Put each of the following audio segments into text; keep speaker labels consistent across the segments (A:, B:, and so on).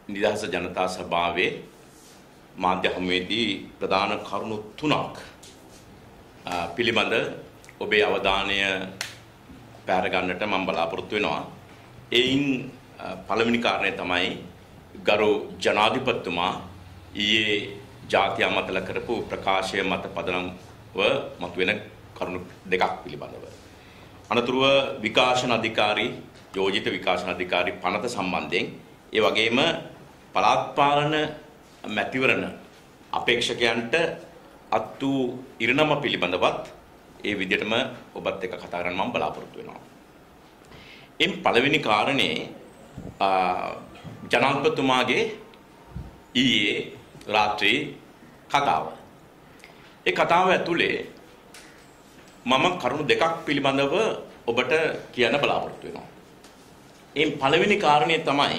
A: නිදහස ජනතා සභාවේ මාධ්‍ය හමුවේදී ප්‍රධාන කරුණු තුනක් පිළිබඳ ඔබේ අවධානය පැහැර ගන්නට මම බලාපොරොත්තු වෙනවා. එයින් පළවෙනි කාරණය තමයි ගරු ජනාධිපතිතුමා ඊයේ ජාතිය අමතල කරපු ප්‍රකාශය මත පදනම්ව මතුවෙන කරුණු දෙකක් පිළිබඳව. අනතුරුව විකාශන අධිකාරී යෝජිත විකාශන අධිකාරී පනත සම්බන්ධයෙන් ඒ වගේම පළාත් පාලන මැතිවරණ අපේක්ෂකයන්ට අත් වූ ඉරණම පිළිබඳවත් ඒ විදිහටම ඔබත් එක්ක කතා කරන්න මම බලාපොරොත්තු වෙනවා. එම් පළවෙනි කාරණේ ජනාධිපතිතුමාගේ ඊයේ රාත්‍රී කතාව. ඒ කතාව ඇතුලේ මම කරුණු දෙකක් පිළිබඳව ඔබට කියන්න බලාපොරොත්තු වෙනවා. එම් පළවෙනි කාරණේ තමයි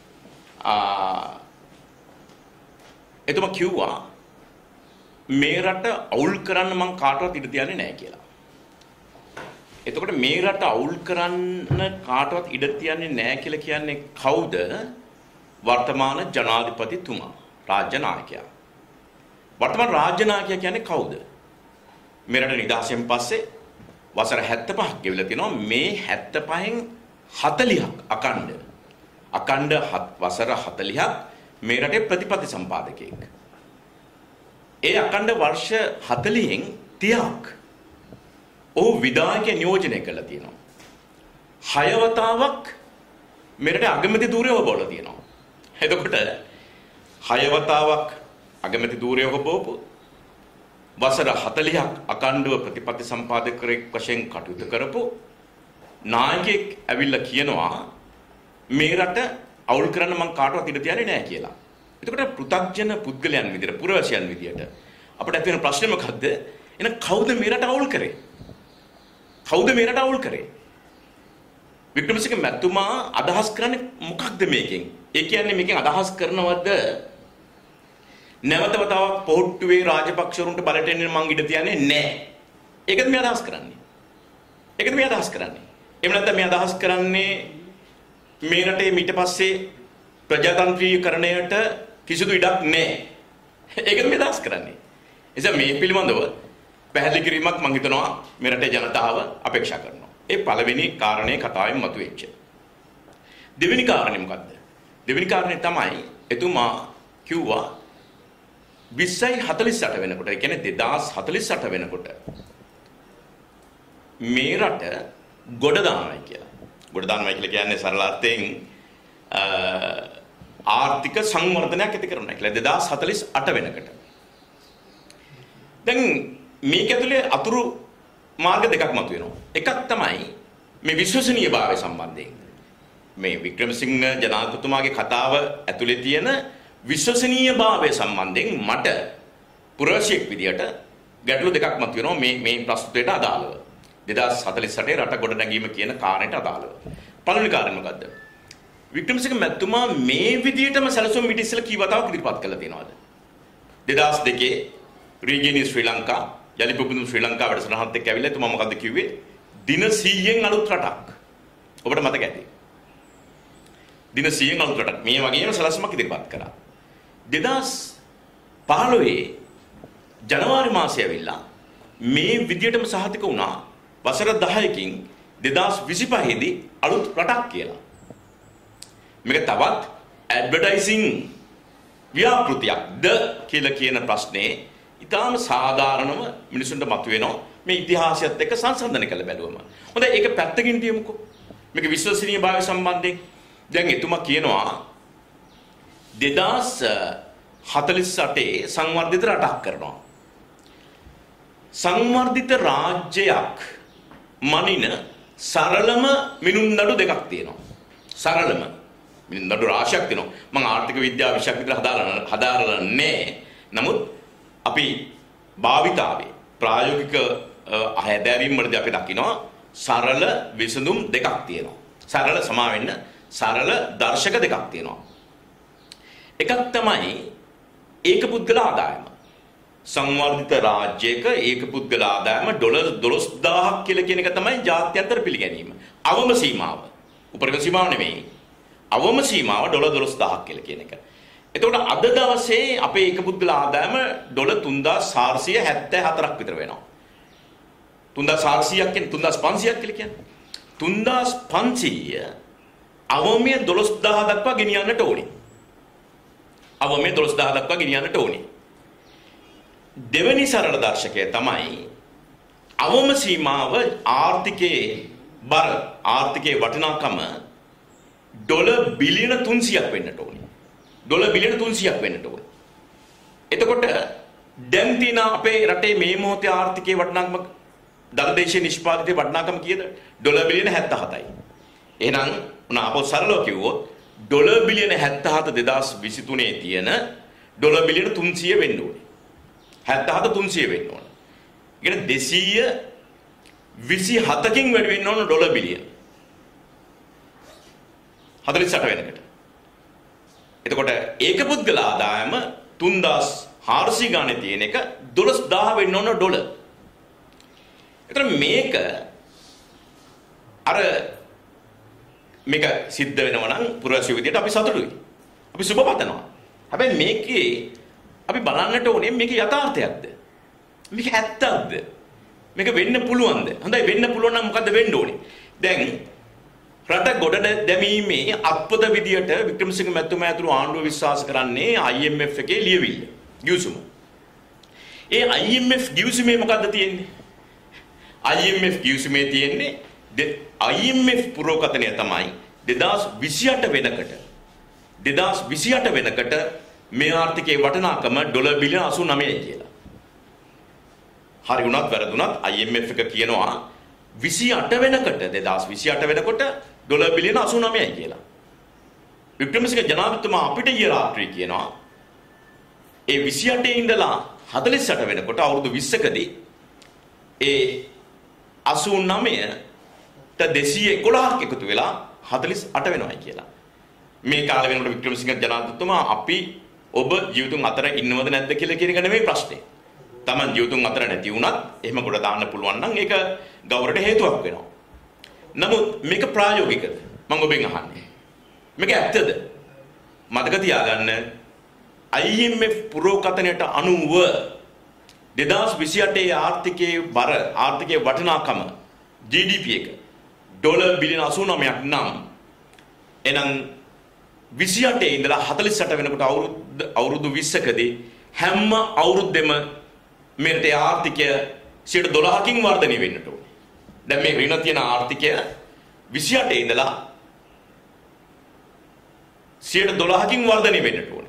A: එතුමා කිව්වා මේ රට අවුල් කරන්න මං කාටවත් ඉඩ තියන්නේ නැහැ කියලා. එතකොට මේ රට අවුල් කරන්න කාටවත් ඉඩ තියන්නේ නැහැ කියලා කියන්නේ කවුද? වර්තමාන ජනාධිපතිතුමා, රාජ්‍ය 나යකයා. වර්තමාන රාජ්‍ය 나යකයා කියන්නේ කවුද? මේ රට නිදහසෙන් පස්සේ වසර 75ක් ගෙවිලා තිනවා. මේ 75න් 40ක් අකණ්ඩ වසර 40ක් මේ රටේ ප්‍රතිපත්ති සම්පාදකයෙක්. ඒ අකණ්ඩ වර්ෂ 40න් 30ක් ඔහු විධායක නියෝජනය කළා තියෙනවා. 6 වතාවක් මේ රටේ අගමැති ධූරය හොබවලා තියෙනවා. එතකොට 6 වතාවක් අගමැති ධූරය හොබවපු වසර 40ක් අකණ්ඩව ප්‍රතිපත්ති සම්පාදකයෙක් වශයෙන් කටයුතු කරපු නායකයෙක් ඇවිල්ලා කියනවා මේ රට අවුල් කරන්න මං කාටවත් ඉඩ තියන්නේ නැහැ කියලා. එතකොට පෘථග්ජන පුද්ගලයන් විදියට, පුරවැසියන් විදියට අපිට ඇති වෙන ප්‍රශ්නේ මොකද්ද? එහෙනම් කවුද මේ රට අවුල් කරේ? කවුද මේ රට අවුල් කරේ? වික්‍රමසිංහ මැතිතුමා අදහස් කරන්නේ මොකක්ද මේකෙන්? ඒ කියන්නේ මේකෙන් අදහස් කරනවද නැවත වතාවක් පොහොට්ටුවේ රාජපක්ෂවරුන්ට බලට එන්න මං ඉඩ තියන්නේ නැහැ. ඒකද මේ අදහස් කරන්නේ. ඒකද මේ අදහස් කරන්නේ. එහෙම නැත්නම් මේ අදහස් කරන්නේ මේ රටේ ඊට පස්සේ ප්‍රජාතන්ත්‍රීකරණයට කිසිදු ඉඩක් නැහැ. ඒකද මේ අදහස් කරන්නේ. එනිසා මේ පිළිබඳව පැහැදිලි කිරීමක් මම හිතනවා මේ රටේ ජනතාව අපේක්ෂා කරනවා. ඒ පළවෙනි කාරණේ කතාවෙන් මතුවෙච්ච. දෙවෙනි කාරණේ මොකද්ද? දෙවෙනි කාරණේ තමයි එතුමා කිව්වා 2048 වෙනකොට, ඒ කියන්නේ 2048 වෙනකොට මේ රට ගොඩ දානවායි කියලා. ගොඩ දානවායි කියලා කියන්නේ සරල අර්ථයෙන් ආර්ථික සංවර්ධනයක් ඇති කරනවා කියලා 2048 වෙනකොට. දැන් මේක ඇතුලේ අතුරු මාර්ග දෙකක් මතුවෙනවා. එකක් තමයි මේ විශ්වසනීයභාවය සම්බන්ධයෙන්. මේ වික්‍රමසිංහ ජනාධිපතිතුමාගේ කතාව ඇතුලේ තියෙන විශ්වසනීයභාවය සම්බන්ධයෙන් මට පුරවැසියෙක් විදියට ගැටලු දෙකක් මතුවෙනවා මේ ප්‍රස්තුතයට අදාළව. 2048 රට ගොඩ නැගීම කියන කාරණයට අදාළව. පළවෙනි කාරණය මොකද්ද? වික්‍රමසිංහ මැතිතුමා මේ විදියටම සැලසුම් මිට ඉස්සෙල්ලා කී වතාවක් ඉදිරිපත් කළා තියෙනවද? 2002 රීජියනි ශ්‍රී ලංකා යලිපුබුදු ශ්‍රී ලංකා වැඩසටහනත් එක්ක ඇවිල්ලා එතුමා මොකද්ද කිව්වේ? දින 100න් අලුත් රටක්. ඔබට මතක ඇති. දින 100න් අලුත් රටක්. මේ වගේම සැලසුමක් ඉදිරිපත් කරා. 2015 ජනවාරි මාසයේ ඇවිල්ලා මේ විදියටම සහතික වුණා වසර 10කින් 2025 දී අලුත් රටක් කියලා. මේක තවත් ඇඩ්වර්ටයිසිං ව්‍යාපෘතියක්ද කියලා කියන ප්‍රශ්නේ ඊටාම සාධාරණව මිනිසුන්ට මතුවෙනවා මේ ඉතිහාසයත් එක්ක සංසන්දනය කළ බැලුවම. හොඳයි ඒක පැත්තකින් තියමුකෝ. මේක විශ්වසනීයභාවය සම්බන්ධයෙන් දැන් එතුමා කියනවා 2048 සංවර්ධිත රටක් කරනවා. සංවර්ධිත රාජ්‍යයක් මනින සරලම මිනුම්දඩු දෙකක් තියෙනවා. සරලම මිනුම්දඩු රාශියක් තියෙනවා. මම ආර්ථික විද්‍යාව විෂයක් විතර හදාරලා නැහැ. නමුත් අපි භාවිතාවේ ප්‍රායෝගික හැදෑරීම් වලදී අපි දකිනවා සරල විසඳුම් දෙකක් තියෙනවා. සරල සමාවෙන්න සරල දර්ශක දෙකක් තියෙනවා. එකක් තමයි ඒකපුද්ගල ආදායම. සංවර්ධිත රාජ්‍යයක ඒකපුද්ගල ආදායම ඩොලර් 12000ක් කියලා කියන එක තමයි ජාත්‍යන්තර පිළිගැනීම. අවම සීමාව. උපරිම සීමාව නෙමෙයි. අවම සීමාව ඩොලර් 12000ක් කියලා කියන එක. එතකොට අද දවසේ අපේ එක පුද්ගල ආදායම ඩොලර් 3474ක් විතර වෙනවා. 3400ක් කියන්නේ 3500ක් කියලා කියන්නේ. 3500 අවමයේ 12000 දක්වා ගෙනියන්නට ඕනේ. අවමයේ 12000 දක්වා ගෙනියන්නට ඕනේ. දෙවෙනි සරල දර්ශකය තමයි අවම සීමාව ආර්ථිකයේ බර ආර්ථිකයේ වටිනාකම ඩොලර් බිලියන 300ක් වෙන්නට ඕනේ. ඩොලර් බිලියන 300ක් වෙන්නට ඕනේ. එතකොට දැන් තියෙන අපේ රටේ මේ මොහොතේ ආර්ථිකයේ වටිනාකම දරදේශීය නිෂ්පාදිතයේ වටිනාකම කීයද? ඩොලර් බිලියන 77යි. එහෙනම් අපෝ සරලව කිව්වොත් ඩොලර් බිලියන 77 2023 තියෙන ඩොලර් බිලියන 300 වෙන්න ඕනේ. 77 300 වෙන්න ඕනේ. ඒ කියන්නේ 227කින් වැඩි වෙන්න ඕන ඩොලර් බිලියන 48 වෙනකට. එතකොට ඒක පුද්ගල ආදායම 3400 ගානේ තියෙන එක 12000 වෙන්න ඕන ඩොලර්. එතන මේක අර මේක සිද්ධ වෙනවා නම් පුරවැසියෝ විදියට අපි සතුටුයි. අපි සුබ පතනවා. හැබැයි මේකේ අපි බලන්නට ඕනේ මේක යථාර්ථයක්ද? මේක ඇත්තක්ද? මේක වෙන්න පුළුවන්ද? හොඳයි වෙන්න පුළුවන් නම් මොකද්ද වෙන්න ඕනේ? දැන් රට ගොඩ දැමීමේ අත්පොත විදියට වික්‍රමසිංහ මැතිතුමා ඇතුළු ආණ්ඩුව විශ්වාස කරන්නේ IMF එකේ ලියවිල්ල. ගිවිසුම. ඒ IMF ගිවිසුමේ මොකද්ද තියෙන්නේ? IMF ගිවිසුමේ තියෙන්නේ IMF පුරෝකථනය තමයි 2028 වෙනකට මේ ආර්ථිකයේ වටිනාකම ඩොලර් බිලියන 89යි කියලා. හරි වුණත් වැරදුනත් IMF එක කියනවා 28 වෙනකොට 2028 වෙනකොට ඩොලර් බිලියන 89යි කියලා. වික්‍රමසිංහ ජනාධිපතිතුමා අපිට ඊයේ රාත්‍රියේ කියනවා ඒ 28 ඉඳලා 48 වෙනකොට අවුරුදු 20කදී ඒ 89 211ක් එකතු වෙලා 48 වෙනවයි කියලා. මේ කාලේ වෙනකොට වික්‍රමසිංහ ජනාධිපතිතුමා අපි ඔබ ජීවිතුන් අතර ඉන්නවද නැද්ද කියලා කියන එක නෙමෙයි ප්‍රශ්නේ. Taman ජීවිතුන් අතර නැති වුණත් එහෙම කොට දාන්න පුළුවන් නම් ඒක ගෞරවයට හේතුවක් වෙනවා. නමුත් මේක ප්‍රායෝගිකද? මම ඔබෙන් අහන්නේ. මේක ඇත්තද? මතක තියාගන්න IMF පුරෝකථනයට අනුව 2028 ආර්ථිකයේ බර ආර්ථිකයේ වටිනාකම GDP එක ඩොලර් බිලියන 89ක් නම් එනම් 28 ඉඳලා 48 වෙනකොට අවුරුදු 20කදී හැම අවුරුද්දෙම මේකට ආර්ථිකය 12%කින් වර්ධනය වෙන්නට ඕනේ. දැන් මේ ඍණ තියෙන ආර්ථිකය 28 ඉඳලා 12%කින් වර්ධනය වෙන්නට ඕනේ.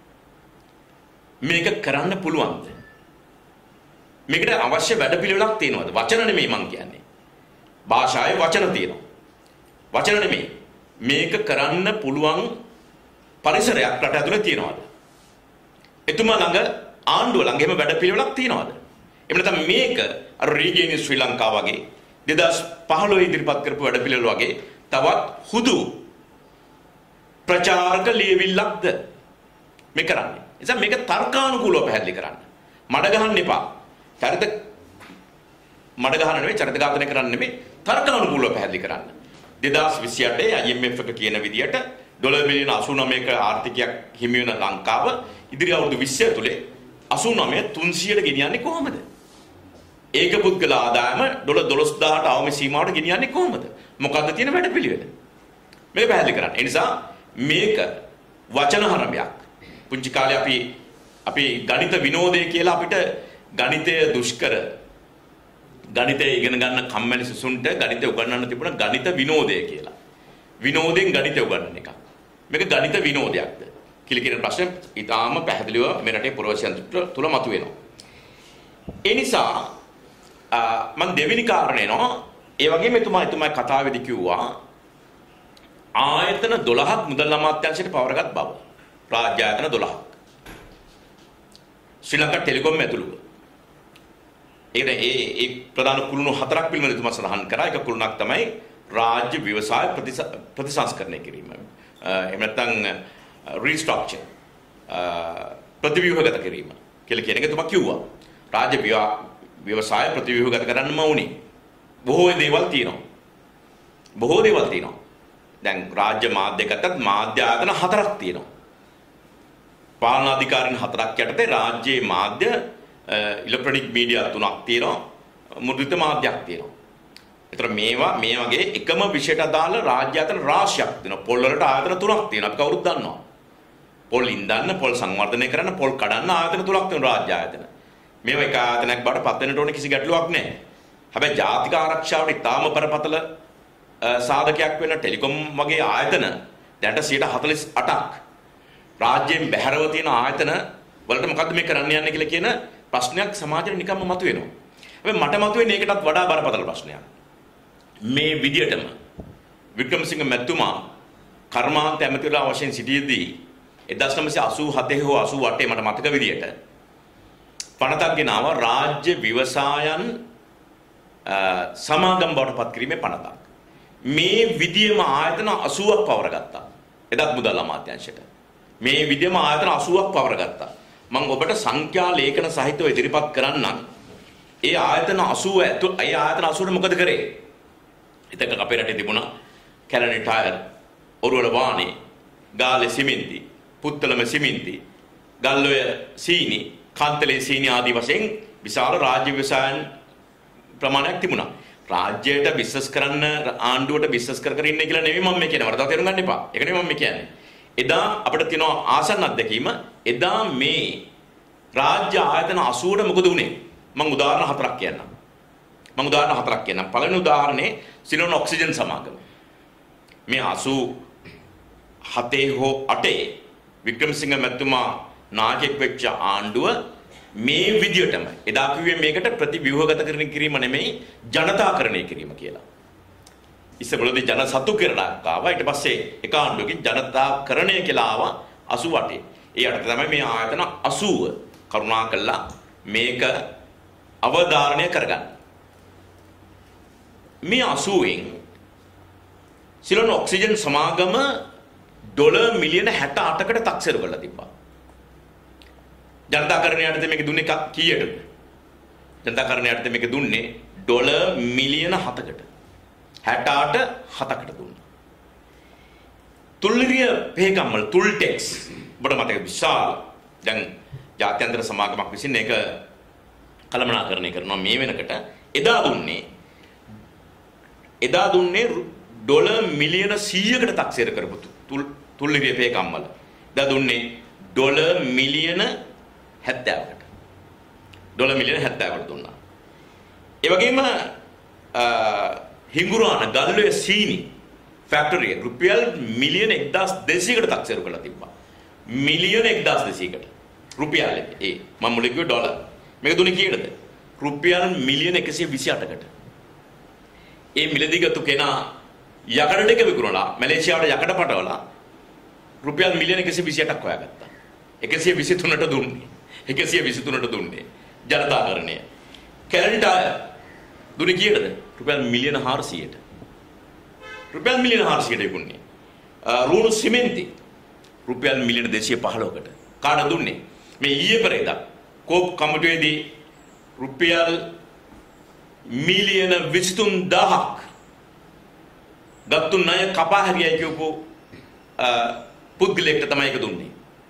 A: මේක කරන්න පුළුවන්ද? මේකට අවශ්‍ය වැඩපිළිවෙලක් තියෙනවද? වචන නෙමෙයි මං කියන්නේ. භාෂාවේ වචන තියෙනවා. වචන නෙමෙයි. මේක කරන්න පුළුවන් පරිසරයක් රට ඇතුලේ තියෙනවද? එතුමා ළඟ ආණ්ඩුව ළඟ එහෙම වැඩපිළිවෙලක් තියෙනවද? එහෙම නැත්නම් මේක අර රීගේනිය ශ්‍රී ලංකාව වගේ 2015 ඉදිරිපත් කරපු වැඩපිළිවෙල වගේ තවත් හුදු ප්‍රචාරක ලියවිල්ලක්ද මේ කරන්නේ? එනිසා මේක තර්කානුකූලව පැහැදිලි කරන්න. මඩ ගහන්න එපා. මඩ ගහන්න නෙවෙයි චරිත ඝාතනය කරන්න නෙවෙයි තර්කානුකූලව පැහැදිලි කරන්න. 2028 IMF එක කියන විදියට ඩොලර් බිලියන 89ක ආර්ථිකයක් හිමි වෙන ලංකාව ඉදිරි අවුරුදු 20 ඇතුලේ 89 300ට ගෙනියන්නේ කොහොමද? ඒක පුද්ගල ආදායම ඩොලර් 12000ට අවම සීමාවට ගෙනියන්නේ කොහොමද? මොකද්ද තියෙන වැඩපිළිවෙල? මේක පැහැදිලි කරන්න. ඒ නිසා මේක වචන හරඹයක්. පුංචි කාලේ අපි ගණිත විනෝදය කියලා අපිට ගණිතය දුෂ්කර ගණිතය ඉගෙන ගන්න කම්මැලි සිසුන්ට ගණිතය උගන්වන්න තිබුණ ගණිත විනෝදය කියලා. විනෝදයෙන් ගණිතය උගන්වන එක. මේක ගණිත විනෝදයක්ද කියලා කියන ප්‍රශ්නේ ඊටාම පැහැදිලිව මේ රටේ පුරවැසියන් තුල මතුවෙනවා. ඒ නිසා මම දෙවෙනි කාරණේ නෝ ඒ වගේම එතුමා කතාවේදී කිව්වා ආයතන 12ක් මුදල් අමාත්‍යාංශයට පවරගත් බව. රාජ්‍ය ආයතන 12ක්. ශ්‍රී ලංකා ටෙලිකොම් ඇතුළුව. ඒ ප්‍රධාන කුළුණු 4ක් පිළිබඳව එතුමා සඳහන් කරා. එක කුළුණක් තමයි රාජ්‍ය ව්‍යවසාය ප්‍රතිසංස්කරණය කිරීම. එහෙම නැත්නම් රීස්ට්‍රක්චර් ප්‍රතිව්‍යුහගත කිරීම කියලා කියන එක එතුමා කිව්වා. රාජ්‍ය ව්‍යවසාය ප්‍රතිව්‍යුහගත කරන්නම වුණේ. බොහෝ දේවල් තියෙනවා. දැන් රාජ්‍ය මාධ්‍ය ගත්තත් මාධ්‍ය ආයතන 4ක් තියෙනවා. පාලන අධිකාරීන් 4ක් යටතේ රාජ්‍යයේ මාධ්‍ය ඉලෙක්ට්‍රොනික මීඩියා 3ක් තියෙනවා. මුද්‍රිත මාධ්‍යයක් තියෙනවා. ඒතර මේවා මේ වගේ එකම විෂයට අදාළ රාජ්‍ය ආයතන රාශියක් තියෙනවා. පොල් වලට ආයතන 3ක් තියෙනවා. අපි කවුරුත් දන්නවා. පොල් ඉන්දන්න, පොල් සංවර්ධනය කරන්න, පොල් කඩන්න ආයතන 3ක් තියෙනවා රාජ්‍ය ආයතන. මේවා එක ආයතනයක් බවට පත් වෙන්නට ඕනේ කිසි ගැටලුවක් නැහැ. හැබැයි ජාතික ආරක්ෂාවට ඉතාම බරපතල සාධකයක් වෙන ටෙලිකොම් වගේ ආයතන දැනට 48ක් රාජ්‍යයෙන් බැහැරව තියෙන ආයතන වලට මොකද්ද මේ කරන්න යන්නේ කියලා කියන ප්‍රශ්නයක් සමාජයේ නිකම්ම මතුවෙනවා. හැබැයි මට මතුවෙන්නේ ඒකටත් වඩා බරපතල ප්‍රශ්නයක්. මේ විදියටම වික්‍රමසිංහ මැතිතුමා කර්මාන්ත ඇමතිවරයා වශයෙන් සිටියේදී 1987 හෝ 88 මට මතක විදියට පනතක් ගෙනාව රාජ්‍ය විවසායන් සමාගම් බවට පත් කිරීමේ පනතක්. මේ විදියම ආයතන 80ක් පවර ගත්තා. එදත් මුදල් අමාත්‍යාංශයට. මේ විදියම ආයතන 80ක් පවර ගත්තා. මම ඔබට සංඛ්‍යා ලේඛන සහිතව ඉදිරිපත් කරන්නම්. ඒ ආයතන 80 ඒ ආයතන 80ට මොකද කරේ? එතක අපේ රටේ තිබුණා කැලණි ටයර්, ඔරුවල වානේ, ගාලේ සිමෙන්ති, පුත්තලම සිමෙන්ති, ගල්ඔය සීනි, කාන්තලේ සීනි ආදී වශයෙන් විශාල රාජ්‍ය විවසායන් ප්‍රමාණයක් තිබුණා. රාජ්‍යයට බිස්නස් කරන්න ආණ්ඩුවට බිස්නස් කර කර ඉන්නේ කියලා නෙමෙයි මම මේ කියන්නේ. වරදවා තේරුම් ගන්න එපා. ඒක නෙමෙයි මම කියන්නේ. එදා අපිට තියෙන ආසන්න අත්දැකීම එදා මේ රාජ්‍ය ආයතන 80ට මොකද වුනේ? මම උදාහරණ 4ක් කියන්නම්. පළවෙනි උදාහරණේ සිලෝන් ඔක්සිජන් සමාගම. මේ 87 හෝ 8 වික්‍රමසිංහ මැතිතුමා නායකයෙක් වෙච්ච ආණ්ඩුව මේ විදියටම එදා කිව්වේ මේකට ප්‍රතිව්‍යුහගත කිරීම නෙමෙයි ජනතාකරණය කිරීම කියලා. ඉස්සෙල්ලාදී ජන සතු කරලා ආවා. ඊට පස්සේ එක ආණ්ඩුවකින් ජනතාකරණය කියලා ආවා 88. ඒ යටතේ තමයි මේ ආයතන 80 කරුණාකරලා මේක අවධාරණය කරගන්න. මේ 80න් සිලෝන් ඔක්සිජන් සමාගම ඩොලර් මිලියන 68කට තක්සේරු කරලා තිබ්බා. ජනතාකරණය යටතේ මේක දුන්නේ කීයටද? ජනතාකරණය යටතේ මේක දුන්නේ ඩොලර් මිලියන 7කට. 68කට දුන්නා. තුල්ලිරිය පේකම් වල තුල් ටැක්ස් ඔබට මතක විශාල දැන් ජාත්‍යන්තර සමාගමක් විසින් ඒක කළමනාකරණය කරනවා මේ වෙනකොට එදා දුන්නේ ඩොලර් මිලියන 100කට තක්සේරු කරපු තුල්ලිරිය පේකම් වල. එදා දුන්නේ ඩොලර් මිලියන 70කට. ඩොලර් මිලියන 70කට දුන්නා. ඒ වගේම හිඟුරාන ගල්ඔය සීනි ෆැක්ටරිය රුපියල් මිලියන 1200කට තක්සේරු කරලා තිබ්බා. මිලියන 1200කට. රුපියල් ඒ මම මුලින් කිව්ව ඩොලර්. මේක දුන්නේ කීයටද? රුපියල් මිලියන 128කට. ඒ මිලදීගත්තු කෙනා යකඩ ටික විකුණලා මැලේසියාවට යකඩ පටවලා රුපියල් මිලියන 128ක් හොයාගත්තා. 123ට දුන්නේ. 123ට දුන්නේ ජනතාකරණය. කැලණි ටයර් දුන්නේ කීයටද? රුපියල් මිලියන 400ට. රුපියල් මිලියන 400ට විකුණන්නේ. රූණු සිමෙන්ති රුපියල් මිලියන 215කට. කාට දුන්නේ? මේ ඊයේ පෙරේදා කෝප් කමිටුවේදී රුපියල් මිලියන 23000ක් ගත්තු ණය කපා හැරියයි කියපු පුද්ගලයෙක්ට තමයි ඒක දුන්නේ.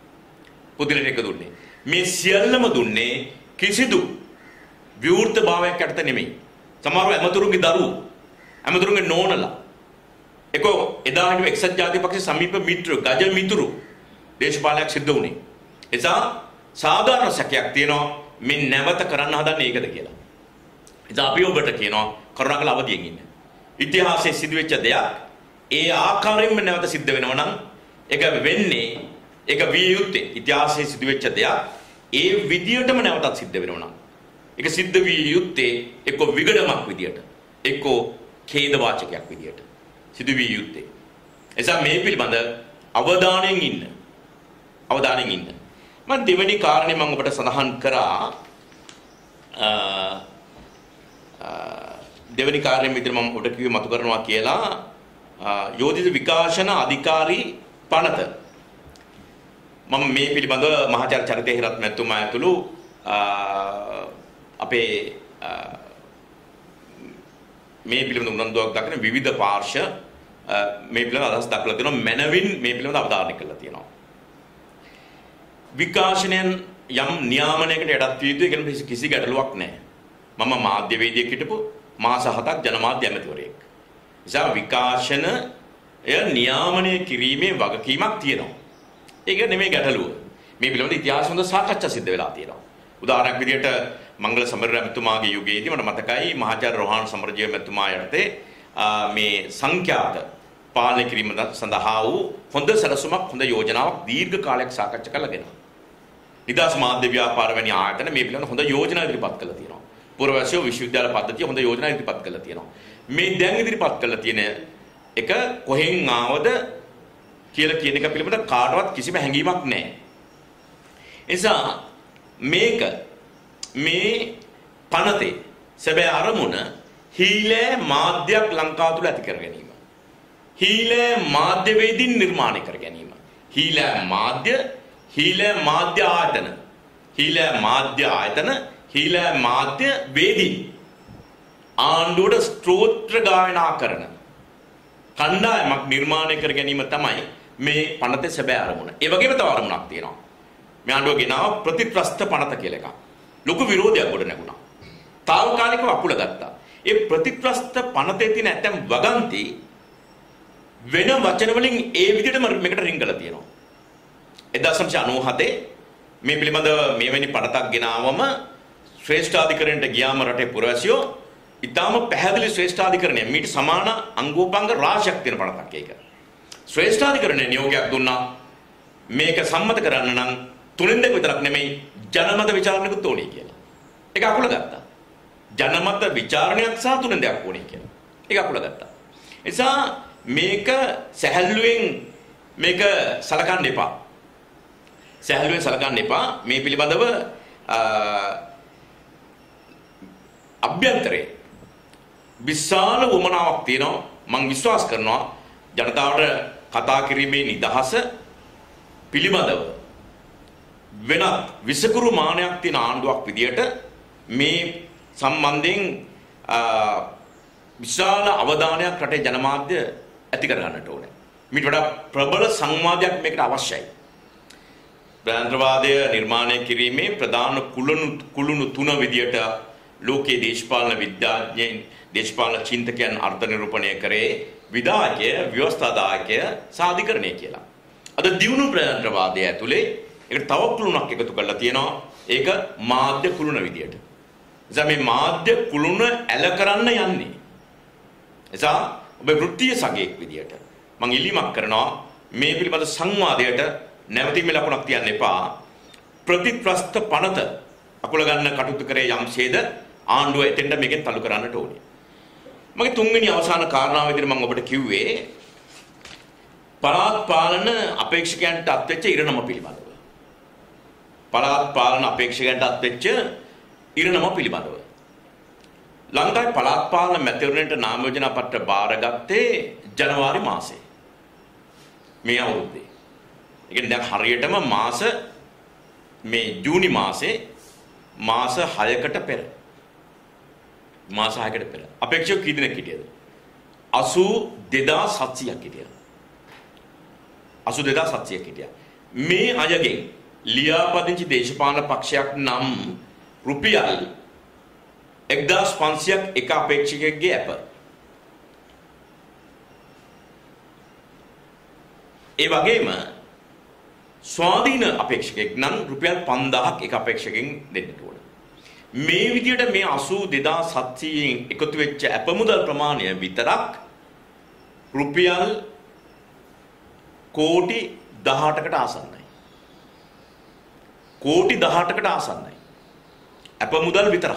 A: මේ සියල්ලම දුන්නේ කිසිදු විවෘත භාවයක් යටතේ නෙමෙයි. සමහරව ඇමතුරුන්ගේ දරුවෝ, ඇමතුරුන්ගේ නෝනලා, ඒකෝ එදා හිටපු එක්සත් ජාතික පක්ෂයේ සමීප මිත්‍ර ගජ මිතුරු දේශපාලනයක් සිද්ධ වුණේ. එසා සාධාරණ සැකයක් තියෙනවා මේ නැවත කරන්න හදන්නේ ඒකද කියලා. ඉතින් අපි ඔබට කියනවා කරුණාකරලා අවදියෙන් ඉන්න. ඉතිහාසයේ සිදුවෙච්ච දෙයක් ඒ ආකාරයෙන්ම නැවත සිද්ධ වෙනවා නම් ඒක වෙන්නේ ඒක විය යුත්තේ ඉතිහාසයේ සිදුවෙච්ච දෙයක් ඒ විදියටම නැවතත් සිද්ධ වෙනවා නම් ඒක සිද්ධ විය යුත්තේ එක්ක විගඩමක් විදියට එක්ක ඛේද වාචකයක් විදියට සිදු විය යුත්තේ. එසා මේ පිළිබඳ අවධානයෙන් ඉන්න. මම දෙවෙනි කාරණේ මම ඔබට සඳහන් කරා දෙවෙනි කාර්යයෙන් විතර මම ඔබට කිව්වේ මතු කරනවා කියලා යෝජිත විකාශන අධිකාරී පනත. මම මේ පිළිබඳව මහාචාර්ය චරිතේ හිරත් මැතිතුමා ඇතුළු අපේ මේ පිළිබඳ උනන්දුවක් දක්වන විවිධ පාර්ශ්ව මේ පිළිබඳව අදහස් දක්වලා තියෙනවා. මනවින් මේ පිළිබඳව අවධාරණය කරලා තියෙනවා. විකාශනයන් යම් නියාමනයකට යටත් විය යුතුයි කියන කිසි ගැටලුවක් නැහැ. මම මාධ්‍යවේදියෙක් හිටපු මාස 7ක් ජනමාධ්‍ය ඇමතිවරයෙක්. නිසා විකාශනය නියාමනය කිරීමේ වගකීමක් තියෙනවා. ඒක නෙමෙයි ගැටලුව. මේ පිළිබඳව ඉතිහාස හොඳ සාකච්ඡා සිද්ධ වෙලා තියෙනවා. උදාහරණයක් විදිහට මංගල සමරර මැතිතුමාගේ යුගයේදී මට මතකයි මහාචාර්ය රෝහණ සමරජීව මැතිතුමා යටතේ මේ සංඛ්‍යාත පාලනය කිරීම සඳහා වූ හොඳ සැලසුමක් හොඳ යෝජනාවක් දීර්ඝ කාලයක් සාකච්ඡා කරලා ගෙනවා. නිදහස් මාධ්‍ය ව්‍යාපාර වැනි ආයතන මේ පිළිබඳව හොඳ යෝජනා ඉදිරිපත් කළා තියෙනවා. පුරවැසියෝ විශ්වවිද්‍යාල පද්ධතිය හොඳ යෝජනා ඉදිරිපත් කළා තියෙනවා. මේ දැන් ඉදිරිපත් කළා තියෙන එක කොහෙන් ආවද කියලා කියන එක පිළිබඳව කාටවත් කිසිම හැඟීමක් නැහැ. එනිසා මේ පනතේ සැබෑ අරමුණ හීලෑ මාධ්‍යයක් ලංකාව තුළ ඇති කර ගැනීම. හීලෑ මාධ්‍යවේදීන් නිර්මාණය කර ගැනීම. හීලෑ මාධ්‍ය ආයතන. හීලෑ මාධ්‍ය වේදීන් ආණ්ඩුවට ස්තෝත්‍ර ගායනා කරන කණ්ඩායමක් නිර්මාණය කර ගැනීම තමයි මේ පනතේ සැබෑ අරමුණ. ඒ වගේම තව අරමුණක් තියෙනවා. මේ ආණ්ඩුව ගෙනාව ප්‍රතිප්‍රස්ත පනත කියලා එකක්. ලොකු විරෝධයක් ගොඩ නැගුණා. తాවකාලිකව අකුල ගත්තා. ඒ ප්‍රතිප්‍රස්ත පනතේ තියෙන ඇතම් වගන්ති වෙන වචන වලින් ඒ විදිහට මේකට රිංගලා තියෙනවා. 1997 මේ පිළිබඳව මෙවැනි පනතක් ගෙනාවම ශ්‍රේෂ්ඨාධිකරණයට ගියාම රටේ පුරවැසියෝ ඊටාම පැහැදිලි ශ්‍රේෂ්ඨාධිකරණය මීට සමාන අංගෝපාංග රාශියක් තියෙන පනතක් ඒක. ශ්‍රේෂ්ඨාධිකරණයේ නියෝගයක් දුන්නා. මේක සම්මත කරන්න නම් 3 විතරක් නෙමෙයි ජනමත විචාරණයකුත් ඕනේ කියලා. ඒක අකුල ගත්තා. ජනමත විචාරණයක් සහ 3 ඕනේ කියලා. ඒක අකුල ගත්තා. එනිසා මේක සැහැල්ලුවෙන් මේක සලකන්න එපා. මේ පිළිබඳව අභ්‍යන්තරේ විශාල වමනාවක් තියෙනවා. මම විශ්වාස කරනවා ජනතාවට කතා කිරීමේ නිදහස පිළිබඳව වෙනත් විසකුරු මානයක් තියෙන ආණ්ඩුවක් විදියට මේ සම්බන්ධයෙන් විශාල අවධානයක් රටේ ජනමාධ්‍ය ඇති කර ගන්නට ඕනේ. මීට වඩා ප්‍රබල සංවාදයක් මේකට අවශ්‍යයි. බ්‍රාන්ද්‍රවාදය නිර්මාණය කිරීමේ ප්‍රධාන කුළුණු 3 විදියට ලෝකයේ දේශපාලන විද්‍යාඥයන් දේශපාලන චින්තකයන් අර්ථ නිරූපණය කරේ විධායකය, ව්‍යවස්ථාදායකය, සාධිකරණය කියලා. අද දියුණු බ්‍රාන්ද්‍රවාදය ඇතුලේ ඒකට තව කුළුණක් එකතු කරලා තියෙනවා. ඒක මාධ්‍ය කුළුණ විදියට. එනිසා මේ මාධ්‍ය කුළුණ ඇල කරන්න යන්නේ. එනිසා ඔබ වෘත්තීය සගයෙක් විදියට මම ඉල්ලීමක් කරනවා මේ පිළිබඳ සංවාදයට නැවතීමේ ලකුණක් තියන්න එපා. ප්‍රතිප්‍රස්ත පනත අකුල ගන්න කටයුතු කරේ යම්සේද ආණ්ඩුව එතෙන්ට මේකෙන් තල්ලු කරන්නට ඕනේ. මගේ 3වෙනි අවසාන කාරණාව විදිහට මම ඔබට කිව්වේ පළාත් පාලන අපේක්ෂකයන්ට අත්වෙච්ච ඉරණම පිළිබඳව. පළාත් පාලන අපේක්ෂකයන්ට අත්වෙච්ච ඉරණම පිළිබඳව. ලංකාවේ පළාත් පාලන මැතිවරණයට නාම යෝජනා පත්‍ර බාරගත්තේ ජනවාරි මාසේ. මේ අවුරුද්දේ. ඒ කියන්නේ දැන් හරියටම මේ ජූනි මාසේ මාස 6කට පෙර. අපේක්ෂක කී දෙනෙක් හිටියද? 82700ක් හිටියා. 82700ක් හිටියා. මේ අයගෙන් ලියාපදිංචි දේශපාලන පක්ෂයක් නම් රුපියල් 1500ක් එක අපේක්ෂකයෙක්ගේ අප. ඒ වගේම ස්වාධීන අපේක්ෂකයෙක් නම් රුපියල් 5000ක් එක අපේක්ෂකෙන් දෙන්න ඕන. මේ විදිහට මේ 82700න් එකතු වෙච්ච අප මුදල් ප්‍රමාණය විතරක් රුපියල් කෝටි 18කට ආසන්නයි. කෝටි 18කට ආසන්නයි. අප මුදල් විතරක්.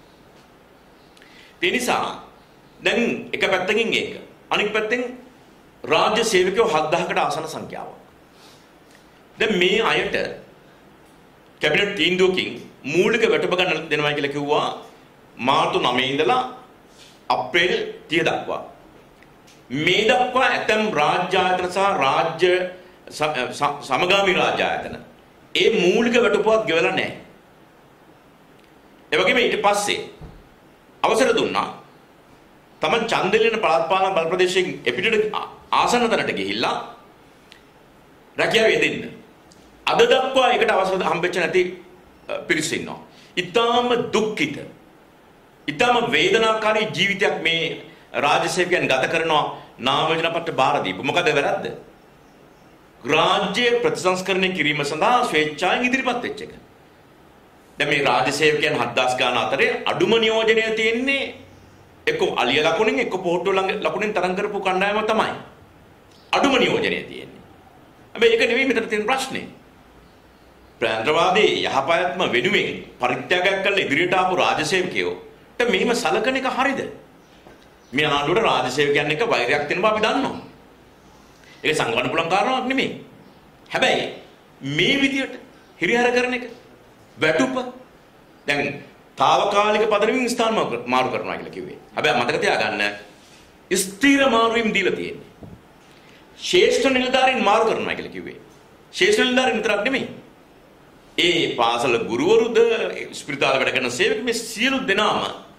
A: ඒ නිසා දැන් එක පැත්තකින් ඒක. අනිත් පැත්තෙන් රාජ්‍ය සේවකයෝ 7000කට ආසන්න සංඛ්‍යාවක්. දැන් මේ අයට කැබිනට් තීන්දුවකින් මූලික වැටුප ගන්න දෙනවා කියලා කිව්වා මාර්තු 9 ඉඳලා අප්‍රේල් 30 දක්වා. මේ දක්වා ඇතම් රාජ්‍ය ආයතන සහ රාජ්‍ය සමගාමී රාජ්‍ය ආයතන ඒ මූලික වැටුපවත් ගෙවලා නැහැ. ඒ වගේම ඊට පස්සේ අවසර දුන්නා තමන් ඡන්දෙලින පළාත් පාලන බල ප්‍රදේශයෙන් එපිටට ආසන්න තැනට ගිහිල්ලා රැකියාව යෙදෙන්න. අද දක්වා ඒකට අවසර හම්බෙච්ච නැති පිරිස ඉන්නවා. ඊටාම දුක්ඛිත. ඊටාම වේදනාකාරී ජීවිතයක් මේ රාජ්‍ය සේවකයන් ගත කරනවා නාම යෝජනා පත්‍ර බාර දීපු. මොකද වැරද්ද? රාජ්‍ය ප්‍රතිසංස්කරණය කිරීම සඳහා ස්වේච්ඡාවෙන් ඉදිරිපත් වෙච්ච එක. දැන් මේ රාජ්‍ය සේවකයන් 7000 ගාන අතරේ අඩුම නියෝජනය තියෙන්නේ එක්ක අලිය ලකුණෙන් එක්ක පොහොට්ටුව ලකුණෙන් තරම් කරපු කණ්ඩායම තමයි. අඩුම නියෝජනය තියෙන්නේ. හැබැයි ඒක නෙවෙයි මෙතන තියෙන ප්‍රශ්නේ. ප්‍රාන්තවාදී යහපැවැත්ම වෙනුවෙන් පරිත්‍යාගයක් කළ ඉදිරියට ආපු රාජ්‍ය සේවකයෝ මෙහෙම සලකන එක හරියද? මේ ආණ්ඩුවට රාජ්‍ය සේවකයන් එක වෛරයක් තියෙන බව අපි දන්නවා. ඒක සංගවන්න පුළුවන් කාරණාවක් නෙමෙයි. හැබැයි මේ විදියට හිරිහැර කරන එක වැටුප දැන් తాවකාලික පදනමින් ස්ථාන මාරු කරනවා කියලා කිව්වේ. හැබැයි මතක තියාගන්න ස්ථිර මාරුවීම් දීලා තියෙන්නේ. ශේෂ්ඨ නිලධාරීන් මාරු කරනවා කියලා කිව්වේ. ශේෂ්ඨ නිලධාරීන් විතරක් නෙමෙයි. ඒ පාසල ගුරුවරුද ස්පිරිතාල වැඩ කරන සේවක මේ සියලු දෙනාම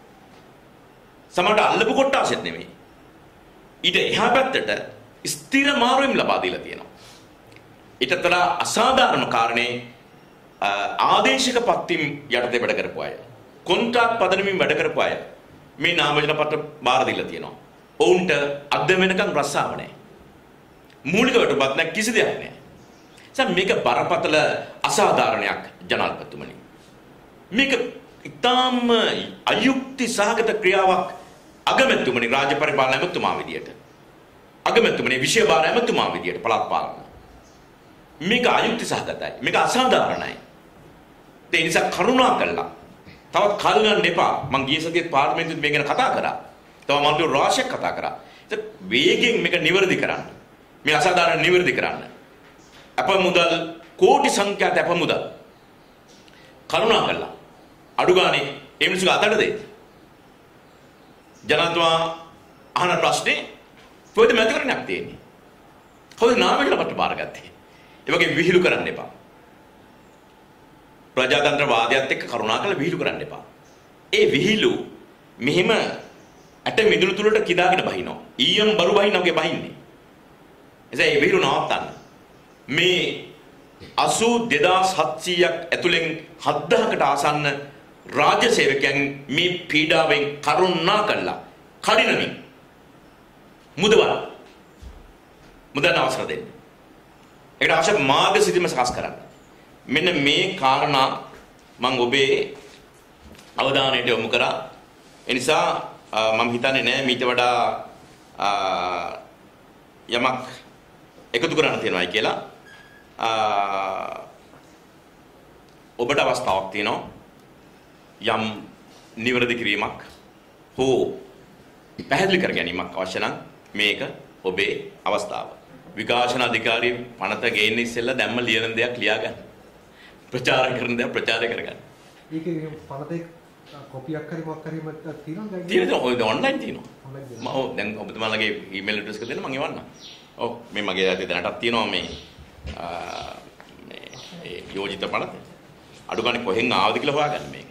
A: සමහරට අල්ලපු කොට්ටාසෙත් නෙමෙයි. ඊට එහා පැත්තට ස්ථිර මාරුවීම් ලබා දීලා තියෙනවා. ඊටතර අසාධාරණ කාරණේ ආදේශික පත්තිම් යටතේ වැඩ කරපු අය. කොන්ට්‍රාක්ට් පදනමින් වැඩ කරපු අය මේ නාම යෝජනා පත්‍ර බාර දීලා තියෙනවා. ඔවුන්ට අද වෙනකන් රස්සාව නැහැ. මූලික වැටුපත් නැහැ කිසි දෙයක් නැහැ. මේක බරපතල අසාධාරණයක් ජනාධිපතිතුමනි. මේක ඉතාම අයුක්ති සහගත ක්‍රියාවක් අගමැතිතුමනි රාජ්‍ය පරිපාලන ඇමතුමා විදියට. අගමැතිතුමනි විෂය භාර ඇමතුමා විදියට පළාත් පාලන. මේක අයුක්ති සහගතයි. මේක අසාධාරණයි. ඒ නිසා කරුණා කළා. තවත් කල් ගන්න එපා. මං ගිය සතියේ පාර්ලිමේන්තුවේ මේ ගැන කතා කරා. තව මන්ත්‍රී රාශියක් කතා කරා. ඒක වේගෙන් මේක නිවැරදි කරන්න. මේ අසාධාරණ නිවැරදි කරන්න. අප මුදල් කෝටි සංඛ්‍යාත අප මුදල් කරුණා කළා අඩු ගානේ ඒ මිනිස්සුගේ අතට දෙයි ජනතුමා අහන ප්‍රශ්නේ කොහෙද මැතිවරණයක් තියෙන්නේ කොහෙද නාමයට අපට බාරගත්තේ ඒ වගේ විහිළු කරන්න එපා ප්‍රජාතන්ත්‍ර වාදයත් එක්ක කරුණා කළ විහිළු කරන්න එපා ඒ විහිළු මෙහිම ඇට මිදුළු තුලට කිදාගෙන බහිනවා ඊයම් බරු බහිනවා වගේ බහින්නේ එසේ ඒ විහිළු නවත්තන්න මේ 82700ක් ඇතුලෙන් 7000කට ආසන්න රාජ්‍ය සේවකයන් මේ පීඩාවෙන් කරුණා කළා කඩිනමින් මුදවන අවසර දෙන්න. ඒකට අවශ්‍ය මාර්ග සිතීම සකස් කරන්න. මෙන්න මේ කාරණා මම ඔබේ අවධානයට යොමු කරා. ඒ නිසා මම හිතන්නේ නෑ මීට වඩා යමක් එකතු කරන්න තියෙනවායි කියලා. ඔබට අවස්ථාවක් තියෙනවා යම් නිවැරදි කිරීමක් හෝ පැහැදිලි කර ගැනීමක් අවශ්‍ය නම් මේක ඔබේ අවස්ථාව. විකාශන අධිකාරිය පනත ගේන්න ඉස්සෙල්ලා දැම්ම ලියන දෙයක් ලියා ගන්න. ප්‍රචාර කරන දේ ප්‍රචාරය කරගන්න.
B: ඒකේ පනතේ කොපියක් හරි මොකක් හරි මත තියෙනවද?
A: තියෙනවා ඔන්ලයින් තියෙනවා. මම දැන් ඔබතුමාලගේ ඊමේල් ඇඩ්‍රස් එක දෙන්න මම එවන්නම්. ඔව් මේ මගේ ඇතේ දැනටත් තියෙනවා මේ යෝජිත පනත. අඩු ගානේ කොහෙන් ආවද කියලා හොයාගන්න මේක.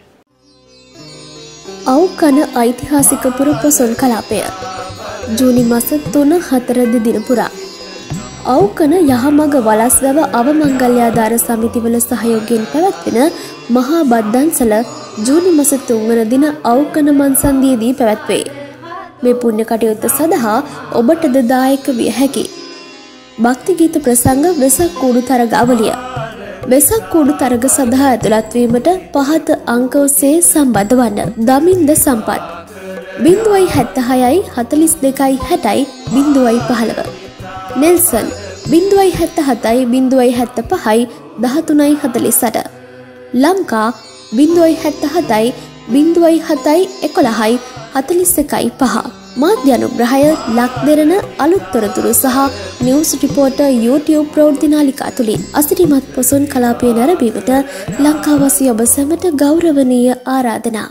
C: අවකන ඓතිහාසික පුරපොසොන් කලාපය ජූනි මාස 3-4 දින පුරා අවකන යහමග වලස්වැව අවමංගල්‍යාධාර සමිතිවල සහයෝගයෙන් පැවැත්වෙන මහා බද්දන්සල ජූනි මාස 3 වන දින අවකන මන්සන්දියේදී පැවැත්වේ. මේ පුණ්‍ය කටයුත්ත සඳහා ඔබටද දායක විය හැකි. භක්ති ගීත ප්‍රසංග වෙසක් කූඩු තරග අවලිය. වෙසක් කූඩු තරග සඳහා ඇතුළත් වීමට පහත අංක ඔස්සේ සම්බන්ධ වන්න. දමින්ද සම්පත් 076 42 60 015. නෙල්සන් 077 075 1348. ලංකා 077 07 11 41 මාධ්‍ය අනුග්‍රහය ලක්දෙරණ අලුත් තොරතුරු සහ නිවුස් රිපෝටර් YouTube ප්‍රවෘත්ති නාලිකා තුලින් අසිරිමත් පොසොන් කලාපය නැරඹීමට ලංකාවාසී ඔබ සැමට ගෞරවනීය ආරාධනා.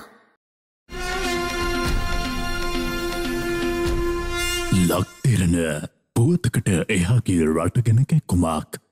D: ලක්දෙරණ පුවතකට එහාගේ රට ගැන කැක්කුමක්.